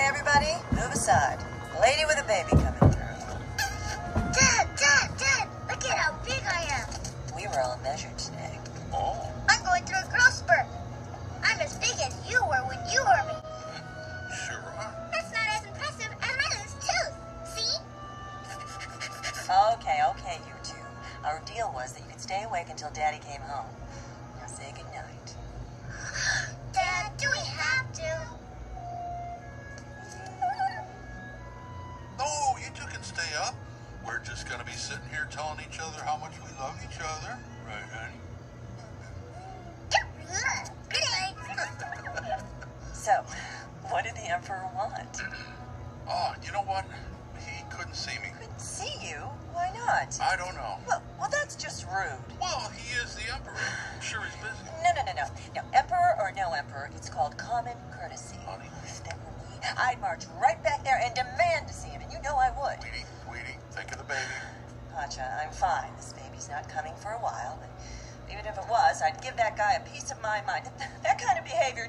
everybody, move aside. Lady with a baby coming through. Dad, look at how big I am. We were all measured today. Oh, I'm going through a growth spurt. I'm as big as you were when you were me. sure are. That's not as impressive as my loose tooth. See? Okay, you two. Our deal was that you could stay awake until Daddy came home. Now say goodnight. Dad, do we have to? No, you two can stay up. We're just going to be sitting here telling each other how much we love each other. Right, honey? Good night. So, what did the Emperor want? Oh, you know what? He couldn't see me. Couldn't see you? Why not? I don't know. Well, that's just rude. Well, he is the Emperor. I'm sure he's busy. No. No, Emperor or no Emperor, it's called common courtesy. Honey. If that were me, I'd march right back there and demand to see him, and you know I would. Sweetie, think of the baby. Pacha, I'm fine. This baby's not coming for a while, but even if it was, I'd give that guy a piece of my mind. That kind of behavior,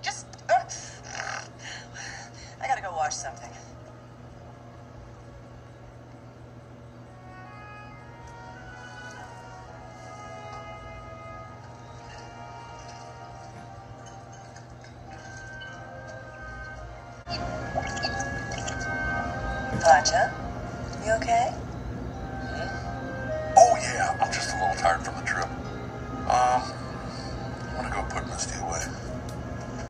I gotta go wash something. Pacha, you okay? Oh, yeah, I'm just a little tired from the trip. I'm going to go put Misty away.